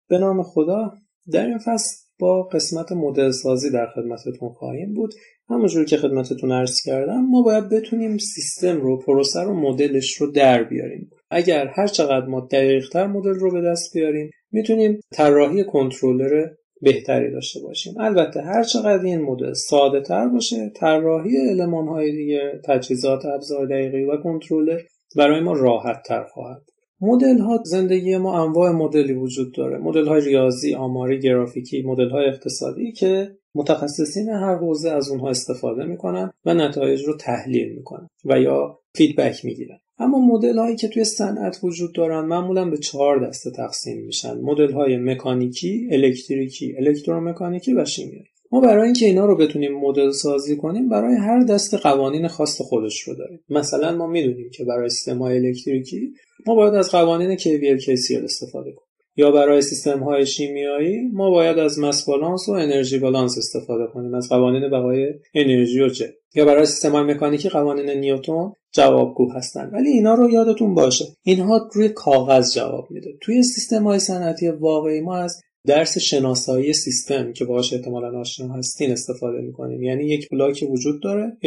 به نام خدا در این فصل با قسمت مدل سازی در خدمتتون خواهیم بود. همونجور که خدمتتون عرض کردم ما باید بتونیم سیستم رو، پروسه رو، مدلش رو در بیاریم. اگر هر چقدر ما دقیق‌تر مدل رو به دست بیاریم میتونیم طراحی کنترلر بهتری داشته باشیم. البته هر چقدر این مدل ساده تر باشه، طراحی المان‌های دیگه، تجهیزات، ابزار دقیقی و کنترلر برای ما راحت تر خواهد. مدل ها زندگی ما انواع مدلی وجود داره. مدل های ریاضی، آماری، گرافیکی، مدل های اقتصادی که متخصصین هر حوزه از اونها استفاده میکنن و نتایج رو تحلیل میکنن و یا فیدبک میگیرن. اما مدل هایی که توی صنعت وجود دارن معمولا به 4 دسته تقسیم میشن: مدل های مکانیکی، الکتریکی، الکترومکانیکی و شیمیایی. ما برای اینکه اینا رو بتونیم مدل سازی کنیم برای هر دسته قوانین خاص خودش رو داریم. مثلا ما میدونیم که برای سیستم‌های الکتریکی ما باید از قوانین KVL KCL استفاده کنیم، یا برای سیستم‌های شیمیایی ما باید از مس بالانس و انرژی بالانس استفاده کنیم، از قوانین بقای انرژی و جه. یا برای سیستم‌های مکانیکی قوانین نیوتن جوابگو هستن. ولی اینا رو یادتون باشه اینها روی کاغذ جواب میده. توی سیستم‌های صنعتی واقعی ما از درس شناسایی سیستم که باهاش احتمالاً آشنا هستین استفاده می‌کنیم. یعنی یک بلاک وجود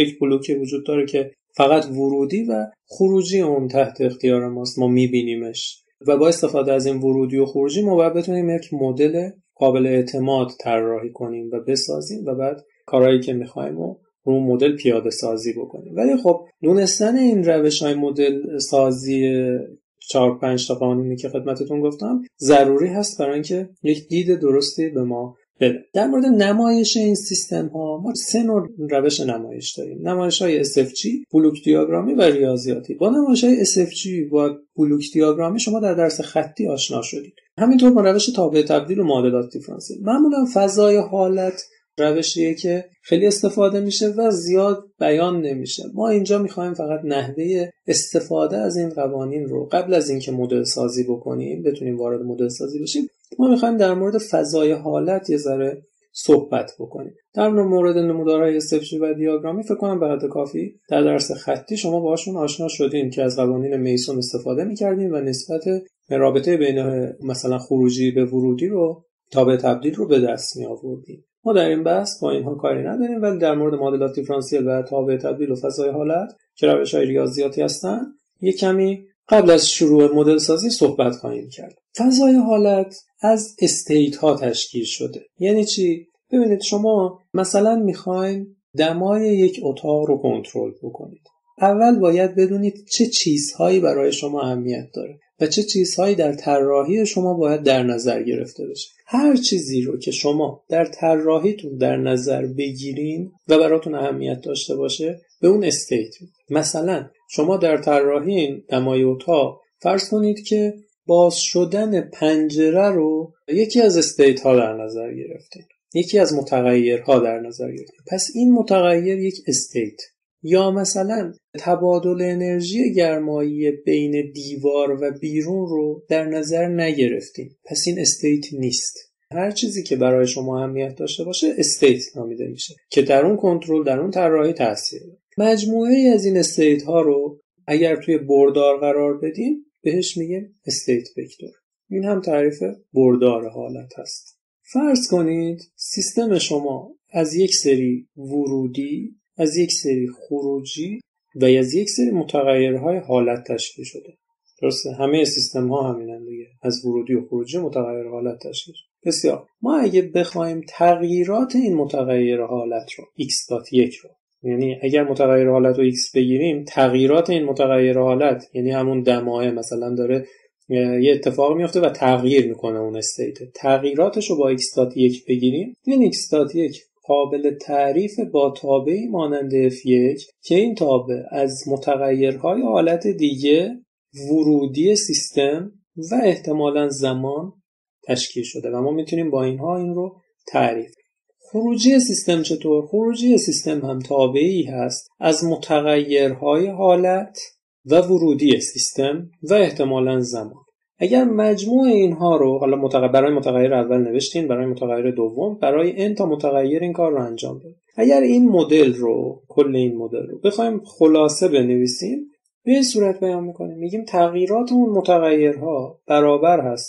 داره که فقط ورودی و خروجی اون تحت اختیار ماست، ما می‌بینیمش و با استفاده از این ورودی و خروجی ما باید بتونیم یک مدل قابل اعتماد طراحی کنیم و بسازیم و بعد کارهایی که می‌خوایم رو مدل پیاده سازی بکنیم. ولی خب دونستن این روش‌های مدل سازی 4-5 تا قانونی که خدمتتون گفتم ضروری هست برای اینکه یک دید درستی به ما بده. در مورد نمایش این سیستم ها ما 3 نوع روش نمایش داریم: نمایش های SFG، بلوک دیاگرامی و ریاضیاتی. با نمایش های SFG و بلوک دیاگرامی شما در درس خطی آشنا شدید. همینطور با روش تابع تبدیل و معادلات دیفرانسیل. معمولا فضای حالت روشیه که خیلی استفاده میشه و زیاد بیان نمیشه. ما اینجا میخوایم فقط نحوه استفاده از این قوانین رو قبل از اینکه مدل سازی بکنیم، بتونیم وارد مدل سازی بشیم، ما میخوایم در مورد فضای حالت یه ذره صحبت بکنیم. در مورد نمودارهای SFG و دیاگرامی فکر کنم به حد کافی در درس خطی شما باهاشون آشنا شدین که از قوانین میسون استفاده میکردیم و نسبت رابطه بین مثلا خروجی به ورودی رو، تابع تبدیل رو به دست می آوردیم. ما در این بحث با اینها کاری نداریم، ولی در مورد معادلات دیفرانسیل و تابع تبدیل و فضای حالت که روش‌های ریاضیاتی هستن یک کمی قبل از شروع مدل سازی صحبت خواهیم کرد. فضای حالت از استیت ها تشکیل شده. یعنی چی؟ ببینید شما مثلا میخواین دمای یک اتاق رو کنترل بکنید. اول باید بدونید چه چیزهایی برای شما اهمیت داره و چه چیزهایی در طراحی شما باید در نظر گرفته بشه. هر چیزی رو که شما در طراحیتون در نظر بگیرین و براتون اهمیت داشته باشه به اون استیت. مثلا شما در طراحی این دمای اتاق فرض کنید که باز شدن پنجره رو یکی از استیت ها در نظر گرفتین، یکی از متغیرها در نظر گرفتین، پس این متغیر یک استیت. یا مثلا تبادل انرژی گرمایی بین دیوار و بیرون رو در نظر نگرفتین، پس این استیت نیست. هر چیزی که برای شما اهمیت داشته باشه استیت نامیده میشه که در اون کنترل، در اون طراحی تاثیر داره. مجموعه از این استیت ها رو اگر توی بردار قرار بدیم بهش میگیم استیت وکتور. این هم تعریف بردار حالت هست. فرض کنید سیستم شما از یک سری ورودی، از یک سری خروجی و از یک سری متغیرهای حالت تشکیل شده. درسته؟ همه سیستم ها همینن دیگه، از ورودی و خروجی متغیر حالت تشکیل شده. بسیار. ما اگه بخوایم تغییرات این متغیر حالت رو x.1 رو، یعنی اگر متغیر حالت رو x بگیریم، تغییرات این متغیر حالت یعنی همون دمای مثلا داره یه اتفاق میفته و تغییر میکنه اون استیت، تغییراتش رو با x.1 بگیریم، این x.1 قابل تعریف با تابعی مانند f1 که این تابع از متغیرهای حالت دیگه، ورودی سیستم و احتمالاً زمان تشکیل شده و ما میتونیم با اینها این رو تعریف. خروجی سیستم چطور؟ خروجی سیستم هم تابعی هست از متغیرهای حالت و ورودی سیستم و احتمالاً زمان. اگر مجموع اینها رو حالا برای متغیر اول نوشتین، برای متغیر دوم، برای n تا متغیر این کار رو انجام بدیم. اگر این مدل رو، کل این مدل رو بخوایم خلاصه بنویسیم، به این صورت بیان میکنیم، میگیم تغییرات اون متغیرها برابر هست با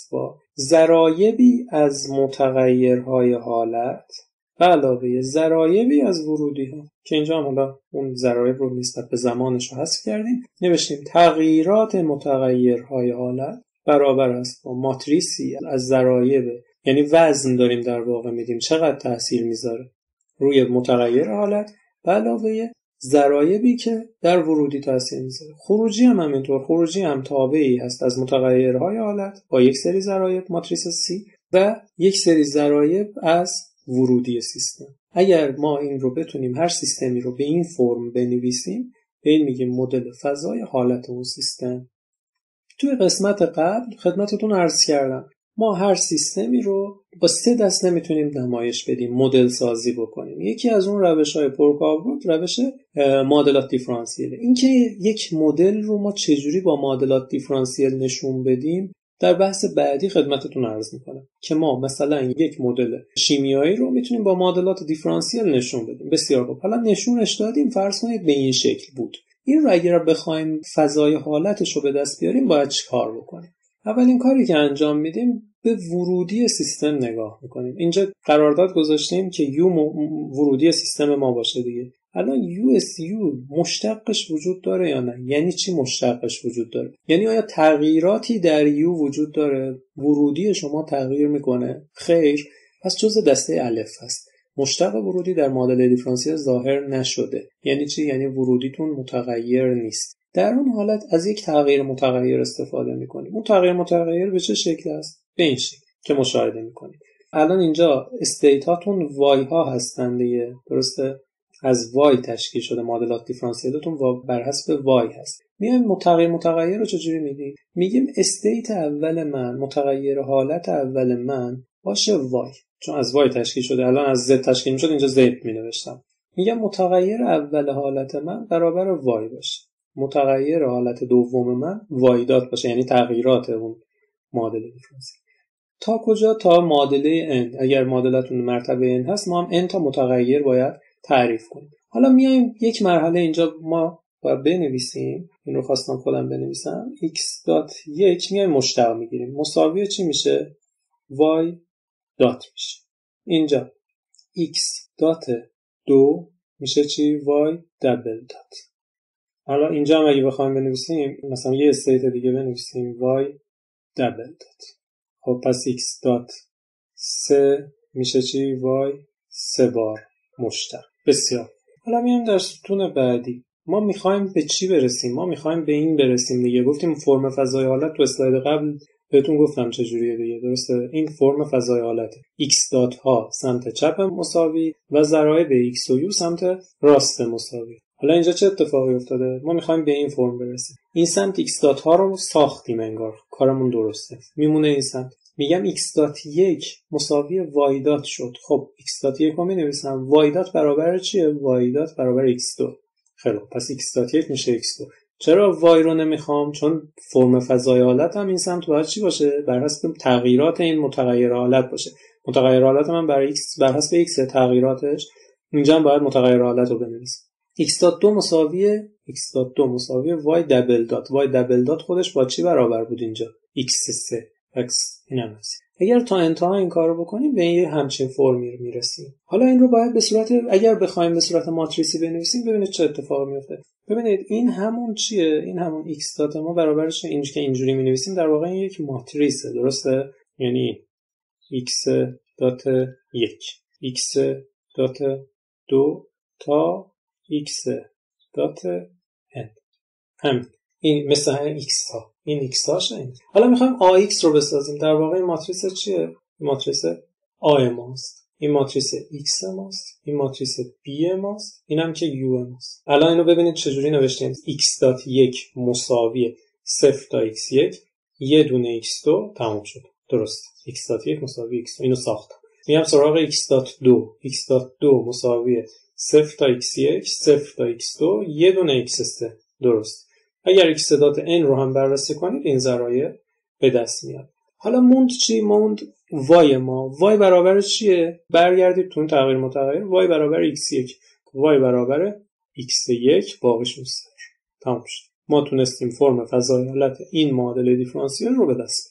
ضرایبی از متغیرهای حالت به علاوه ضرایبی از ورودی ها، که اینجا هم حالا اون ضرایب رو نسبت به زمانش رو حذف کردیم، نوشتیم تغییرات متغیرهای حالت برابر است با ماتریسی از ضرایب، یعنی وزن داریم در واقع میدیم چقدر تاثیر میذاره روی متغیر حالت به علاوه ضرایبی که در ورودی تاثیر میذاره. خروجی هم همینطور، خروجی هم تابعی هست از متغیرهای حالت با یک سری ضرایب ماتریس C و یک سری ضرایب از ورودی سیستم. اگر ما این رو بتونیم هر سیستمی رو به این فرم بنویسیم، به این میگیم مدل فضای حالت اون سیستم. توی قسمت قبل خدمتتون عرض کردم ما هر سیستمی رو با 3 دسته میتونیم نمایش بدیم، مدل سازی بکنیم. یکی از اون روش‌های پرکاربرد روش معادلات دیفرانسیل. اینکه یک مدل رو ما چجوری با معادلات دیفرانسیل نشون بدیم در بحث بعدی خدمتتون عرض میکنم که ما مثلا یک مدل شیمیایی رو میتونیم با معادلات دیفرانسیل نشون بدیم. بسیار خوب، حالا نشونش دادیم، فرض کنید به این شکل بود. این رو اگر بخوایم فضای حالتش رو به دست بیاریم باید چیکار بکنیم؟ اولین کاری که انجام میدیم به ورودی سیستم نگاه میکنیم. اینجا قرارداد گذاشتیم که یو ورودی سیستم ما باشه دیگه. الان یو مشتقش وجود داره یا نه؟ یعنی چی مشتقش وجود داره؟ یعنی آیا تغییراتی در یو وجود داره؟ ورودی شما تغییر میکنه؟ خیر، پس جزء دسته الف هست. مشتق ورودی در معادله دیفرانسیل ظاهر نشده. یعنی چی؟ یعنی ورودیتون متغیر نیست. در اون حالت از یک تغییر متغیر استفاده میکنیم. اون تغییر متغیر به چه شکل است؟ به این شکل که مشاهده میکنیم. الان اینجا استیتاتون وای ها هستن دیگه، درسته؟ از وای تشکیل شده معادلات دیفرانسیلتون بر حسب وای هست. میایم متغیر رو چجوری میگیم؟ میگیم استیت اول من، متغیر حالت اول من باشه وای، چون از وای تشکیل شده. الان از زد تشکیل میشد، اینجا زد مینوشتم. میگم متغیر اول حالت من برابر وای باشه، متغیر حالت دوم من وای دات باشه، یعنی تغییرات اون معادله دیفرانسیل. تا کجا؟ تا معادله n. اگر معادلتون مرتبه n هست ما هم n تا متغیر باید تعریف کنیم. حالا میایم یک مرحله اینجا ما باید بنویسیم. این رو خواستم خودم بنویسم. x دات 1 میایم مشتق میگیریم، مساوی چی میشه؟ y دات میشه. اینجا x دات 2 میشه چی؟ y دبل دات. حالا اینجا هم اگه بخوایم بنویسیم مثلا یه استیت دیگه بنویسیم y دبل دات. خب پس x دات 3 میشه چی؟ y 3 بار مشتق. بسیار. حالا میایم در ستون بعدی. ما میخوایم به چی برسیم؟ ما میخوایم به این برسیم دیگه. گفتیم فرم فضای حالت تو اسلاید قبل بهتون گفتم چجوریه دیگه، درسته؟ این فرم فضای حالت x دات ها سمت چپ مساوی و ضرایب x و u سمت راست مساوی. حالا اینجا چه اتفاقی افتاده؟ ما میخوایم به این فرم برسیم. این سمت x دات ها رو ساختیم، انگار کارمون درسته. میمونه این سمت. میگم x دات 1 مساوی y دات شد. خب x دات 1 رو مینویسم. y دات برابر چیه؟ y دات برابر x2. خیلی پس x دات 1 میشه x2. چرا y رو نمیخوام؟ چون فرم فضای حالت هم این سمت باید چی باشه؟ بر حسب تغییرات این متغیر حالت باشه. متغیر حالت من بر حسب x تغییراتش، اینجا هم باید متغیر حالت رو بنویسم. x دات 2 مساوی y دبل دات. y دبل دات خودش با چی برابر بود اینجا؟ x3. پس این هم هست. اگر تا انتها این کار رو بکنیم به این همچین فرمی رو میرسیم. حالا این رو باید به صورت، اگر بخوایم به صورت ماتریسی بنویسیم، ببینید چه اتفاقی میفته. ببینید این همون چیه؟ این همون x دات ما برابرش اینجوری که اینجوری می‌نویسیم در واقع این یک ماتریسه، درسته؟ یعنی x دات 1 x دات 2 تا x دات n. همین. این مثل همین x ها، این x هاشه. این حالا میخوایم ax رو بسازیم. در واقع این ماتریس چیه؟ این ماتریس a ماست، این ماتریس x ماست، این ماتریس b ماست، اینم که u ماست. الان اینو ببینید چجوری نوشتیم. x دات 1 مساوی 0 تا x1 یه دونه x2 تموم شد. درست. x دات 1 مساوی x2. اینو ساختم. میام سراغ x دات 2. x دات 2 مساوی 0 تا x1 0 تا x2 یه دونه x3. درست. اگر x دات n رو هم بررسی کنید این ضرایب به دست میاد. حالا موند چی؟ موند y ما. y برابر چیه؟ برگردید تو تغییر متغیر. y برابر x1 y برابر x1 باقیش میشه. تمام شد. ما تونستیم فرم فضای حالت این معادله دیفرانسیل رو به دست بیاریم.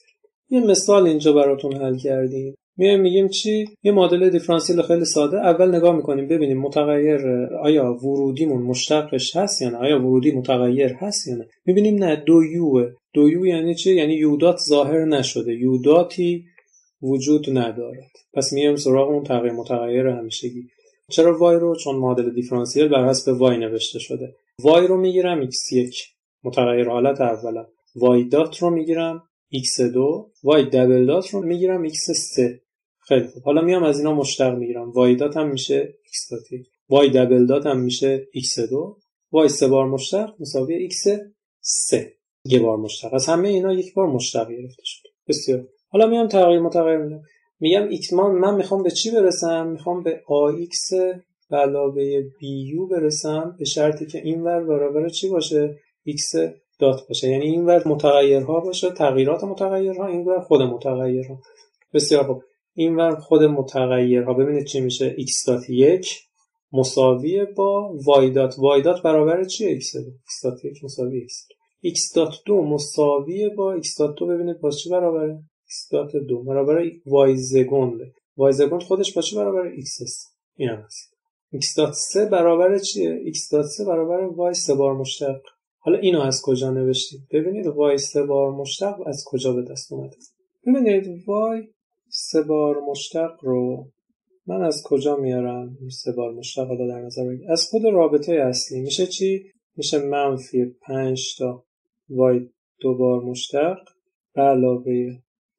یه مثال اینجا براتون حل کردیم. میگیم چی؟ یه مدل دیفرانسیل خیلی ساده. اول نگاه میکنیم ببینیم متغیر آیا ورودیمون مشتقش هست یا نه، آیا ورودی متغیر هست یا نه. میبینیم نه، دو یو یعنی چی؟ یعنی یو دات ظاهر نشده، یو داتی وجود ندارد. پس میایم سراغ اون تغییر متغیر همیشگی. چرا وای رو؟ چون مدل دیفرانسیل بر حسب وای نوشته شده. وای رو میگیرم x1 متغیر حالت اولا، وای دات رو میگیرم x2، وای دبل دات رو میگیرم x3. خیلی خوب، حالا میام از اینا مشتق میگیرم. وای دات هم میشه x دات 1، وای دبل دات هم میشه x2، وای سه بار مشتق مساوی x3 یه بار مشتق. از همه اینا یک بار مشتق گرفته شد. بسیار. حالا میام تغییر متغیر میدم. میگم x من میخوام به چی برسم؟ میخوام به ax به علاوه bu برسم، به شرطی که این ور برابر چی باشه؟ x دات باشه. یعنی این ور متغیرها باشه، تغییرات متغیرها، این ور خود متغیرها. بسیار خوب، این ور خود متغیرها. ببینید چی میشه؟ x دات 1 مساوی با y دات. y دات برابر چیه؟ x دات 1 مساوی x دات 2 مساوی با x دات 2. ببینید با چی برابره؟ x دات 2 برابر y زگند. y زگند خودش با چی برابره؟ x است. این هم هست. x دات 3 برابر چیه؟ x دات 3 برابر y سه بار مشتق. حالا اینو از کجا نوشتیم؟ ببینید y سه بار مشتق از کجا به دست اومده. ببینید y سه بار مشتق رو من از کجا میارم؟ سه بار مشتق رو در نظر بگیرید. از خود رابطه اصلی. میشه چی؟ میشه منفی 5 تا y دو بار مشتق به علاوه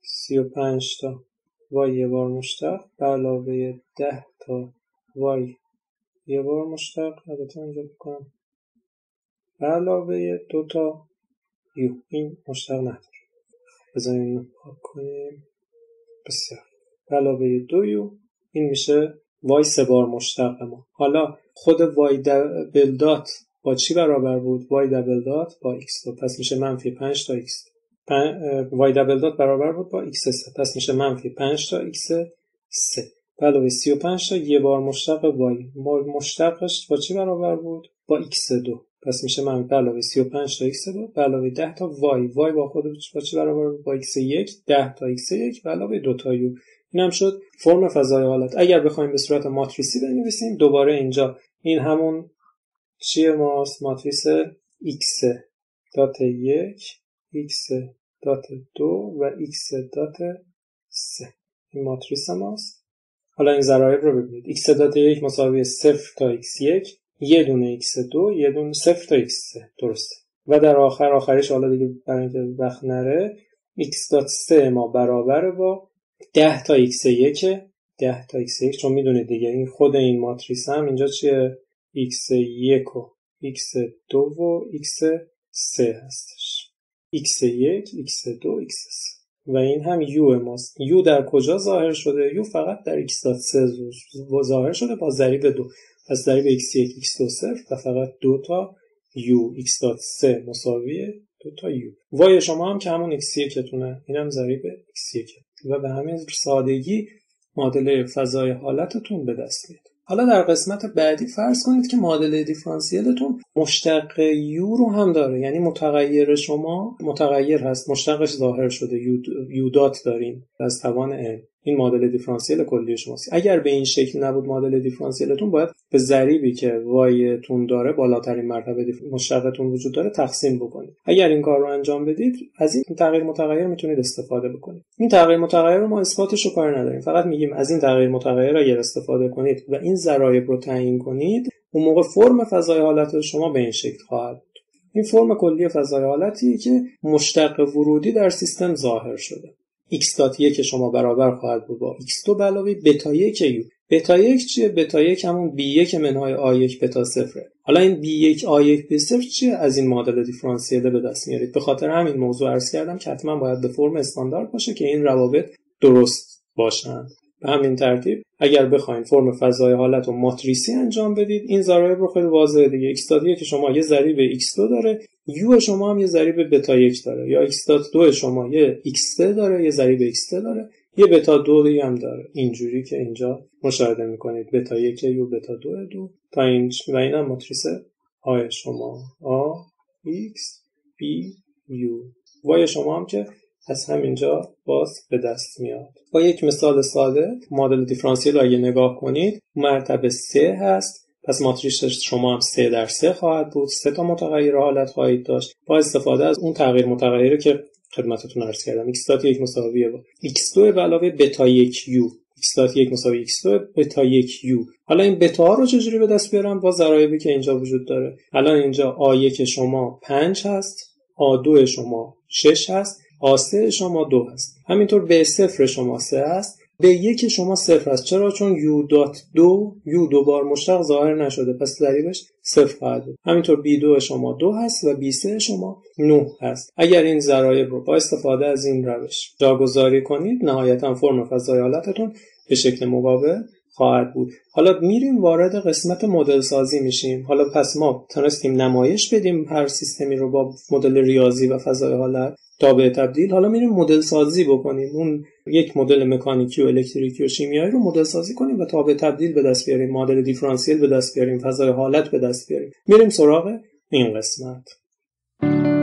35 تا y یه بار مشتق به علاوه 10 تا y یه بار مشتق. البته اینجا بکنم به علاوه 2 تا u. این مشتق نداره. بذاریم اینو پاک کنیم. بسیار. به علاوه 2 u. این میشه y سه بار مشتق ما. حالا خود y دبل دات با چی برابر بود؟ y دبل دات با x دو. پس میشه منفی 5 تا x. y دبل دات برابر بود با x3. پس میشه منفی 5 تا x3 به علاوه 35 تا یه بار مشتق y. مشتقش با چی برابر بود؟ با x2. پس میشه منفی به علاوه 35 تا x2 به علاوه 10 تا y. y با خودش با چی برابر بود؟ با x1. 10 تا x1 به علاوه 2 تا u. این هم شد فرم فضای حالت. اگر بخوایم به صورت ماتریسی بنویسیم، دوباره اینجا این همون چیه ماست؟ ماتریس x دات 1 x دات 2 و x دات 3. این ماتریس ماست. حالا این ضرایب رو ببینید. x دات 1 مساوی 0 تا x1 یه دونه x2 یه دونه 0 تا x3. درسته. و در آخرش حالا دیگه برای اینکه وقت نره x دات 3 ما برابر با 10 تا x1 10 تا x1 چون میدونید دیگه این خود این ماتریس هم اینجا چیه؟ x1 و x2 و x3 هستش. x1 x2 x3 و این هم u ماست. u در کجا ظاهر شده؟ u فقط در x دات 3 ظاهر شده با ضریب 2. پس ضریب x1 x2 0 و فقط 2 تا u. x دات 3 مساوی 2 تا u. وای شما هم که همون x1 تونه، اینم ضریب x1 و به همین سادگی معادله فضای حالتتون به دست میاد. حالا در قسمت بعدی فرض کنید که معادله دیفرانسیلتون مشتق یو رو هم داره. یعنی متغیر شما متغیر هست، مشتقش ظاهر شده، یو دات دارین از توان n. این معادله دیفرانسیل کلی شماست. اگر به این شکل نبود معادله دیفرانسیلتون، باید به ضریبی که وای تون داره، بالاترین مرتبه مشتقتون وجود داره، تقسیم بکنید. اگر این کار رو انجام بدید، از این تغییر متغیر میتونید استفاده بکنید. این تغییر متغیر رو ما اثباتش رو کار نداریم، فقط میگیم از این تغییر متغیر اگر استفاده کنید و این ضرایب رو تعیین کنید، اون موقع فرم فضای حالت شما به این شکل خواهد بود. این فرم کلی فضای حالتیه که مشتق ورودی در سیستم ظاهر شده. x دات 1 شما برابر خواهد بود با x2 به علاوه بتا 1 u. بتا 1 چیه؟ بتا 1 همون b1 منهای a1 بتا 0. حالا این b1 a1 b0 چیه؟ از این معادله دیفرانسیل به دست میارید. به خاطر همین موضوع عرض کردم که حتما باید به فرم استاندارد باشه که این روابط درست باشن. به همین ترتیب اگر بخواید فرم فضای حالت رو ماتریسی انجام بدید، این ضرایب رو خیلی واضحه دیگه. x دات 1 شما یه ضریب x2 داره، u شما هم یه ضریب بتا 1 داره، یا x دات 2 شما یه x3 داره، یه ضریب x3 داره، یه بتا 2 هم داره. اینجوری که اینجا مشاهده میکنید بتا 1 u بتا 2 تا این و اینم ماتریس a شما a x b u. y شما هم که از همینجا باز به دست میاد. با یک مثال ساده معادله دیفرانسیل رو اگه نگاه کنید مرتبه 3 هست، پس ماتریس شما هم 3/3 خواهد بود. 3 تا متغیر حالت خواهید داشت با استفاده از اون تغییر متغیری که خدمتتون عرض کردم. x.1 مساوی با x2 به علاوه بتا 1u، x.1 مساوی x2 بتا 1u. حالا این بتا ها رو چجوری به دست بیارم؟ با ضرایبی که اینجا وجود داره. الان اینجا a1 شما 5 هست، a2 شما 6 هست، a3 شما 2 هست. همینطور b0 شما 3 هست، b1 شما 0 هست. چرا؟ چون u دو بار مشتق ظاهر نشده، پس ضریبش 0 خواهد بود. همینطور b2 شما 2 هست و b3 شما 9 هست. اگر این ضرایب رو با استفاده از این روش جاگذاری کنید، نهایتا فرم فضای حالتتون به شکل مقابل خواهد بود. حالا میریم وارد قسمت مدل سازی میشیم. حالا پس ما تونستیم نمایش بدیم هر سیستمی رو با مدل ریاضی و فضای حالت تابع تبدیل. حالا میریم مدل سازی بکنیم، اون یک مدل مکانیکی و الکتریکی و شیمیایی رو مدل سازی کنیم و تابع تبدیل به دست بیاریم، معادله دیفرانسیل به دست بیاریم، فضای حالت به دست بیاریم. میریم سراغ این قسمت.